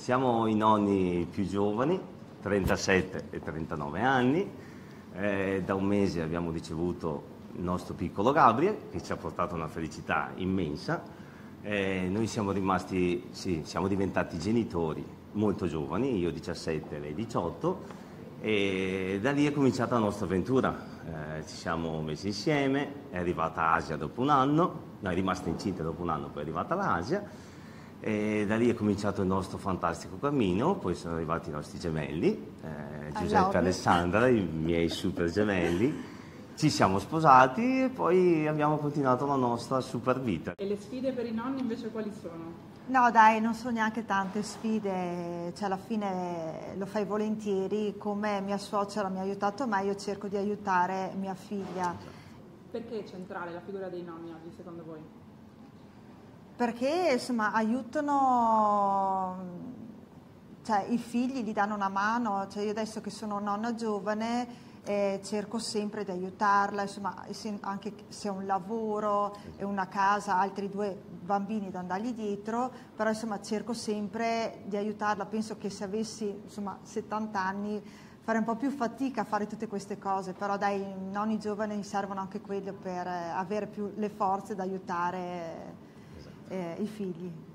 siamo i nonni più giovani, 37 e 39 anni. Da un mese abbiamo ricevuto il nostro piccolo Gabriel, che ci ha portato una felicità immensa. Noi siamo diventati genitori molto giovani, io 17 e lei 18, e da lì è cominciata la nostra avventura. Ci siamo messi insieme, è arrivata Asia dopo un anno, no, è rimasta incinta dopo un anno, poi è arrivata l'Asia, e da lì è cominciato il nostro fantastico cammino. Poi sono arrivati i nostri gemelli, Giuseppe e Alessandra, i miei super gemelli. Ci siamo sposati e poi abbiamo continuato la nostra super vita. E le sfide per i nonni invece quali sono? No dai, non sono neanche tante sfide, cioè alla fine lo fai volentieri, come mia suocera mi ha aiutato me, io cerco di aiutare mia figlia. Perché è centrale la figura dei nonni oggi secondo voi? Perché insomma aiutano, cioè i figli gli danno una mano, cioè io adesso che sono nonna giovane cerco sempre di aiutarla, insomma, anche se ho un lavoro e una casa, altri 2 bambini da andargli dietro, però insomma cerco sempre di aiutarla. Penso che se avessi insomma 70 anni farei un po' più fatica a fare tutte queste cose, però dai, i nonni giovani servono anche quello per avere più le forze da aiutare i figli.